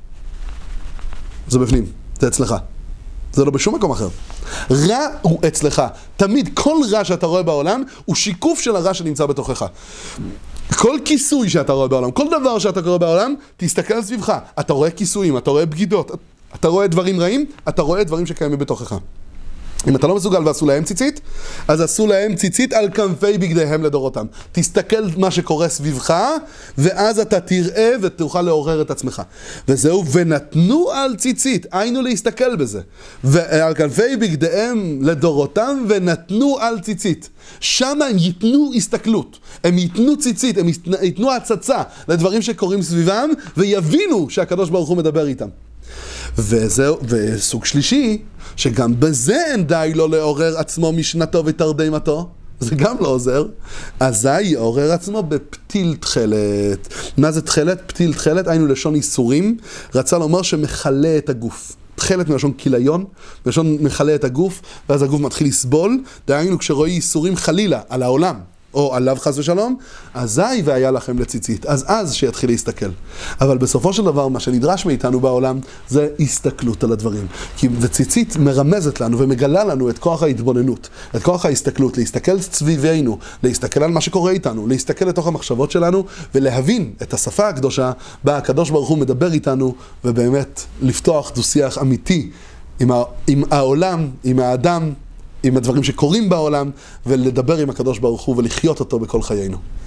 זה בפנים. זה אצלך. זה לא בשום מקום אחר. רע הוא אצלך. תמיד כל רע שאתה רואה בעולם הוא שיקוף של הרע שנמצא בתוכך. כל כיסוי שאתה רואה בעולם, כל דבר שאתה רואה בעולם, תסתכל סביבך. אתה רואה כיסויים, אתה רואה בגידות, אתה רואה דברים רעים, אתה רואה דברים שקיימים בתוכך. אם אתה לא מסוגל ועשו להם ציצית, אז עשו להם ציצית על כנפי בגדיהם לדורותם. תסתכל מה שקורה סביבך, ואז אתה תראה ותוכל לעורר את עצמך. וזהו, ונתנו על ציצית, היינו להסתכל בזה. ועל כנפי בגדיהם לדורותם, ונתנו על ציצית. שם הם ייתנו הסתכלות, הם ייתנו ציצית, הם ייתנו הצצה לדברים שקורים סביבם, ויבינו שהקדוש ברוך הוא מדבר איתם. וזהו, וסוג שלישי, שגם בזה אין די לא לעורר עצמו משנתו ותרדמתו, זה גם לא עוזר, אזי יעורר עצמו בפתיל תחלת. מה זה תחלת? פתיל תחלת, היינו לשון איסורים, רצה לומר שמחלה את הגוף. תחלת מלשון כיליון, מלשון מחלה את הגוף, ואז הגוף מתחיל לסבול, דהיינו כשרואי איסורים חלילה על העולם, או עליו חס ושלום, אזי והיה לכם לציצית, אז שיתחיל להסתכל. אבל בסופו של דבר, מה שנדרש מאיתנו בעולם, זה הסתכלות על הדברים. כי ציצית מרמזת לנו ומגלה לנו את כוח ההתבוננות, את כוח ההסתכלות, להסתכל סביבנו, להסתכל על מה שקורה איתנו, להסתכל לתוך המחשבות שלנו, ולהבין את השפה הקדושה, בה הקדוש ברוך הוא מדבר איתנו, ובאמת לפתוח דו-שיח אמיתי עם העולם, עם האדם, עם הדברים שקורים בעולם, ולדבר עם הקדוש ברוך הוא ולחיות אותו בכל חיינו.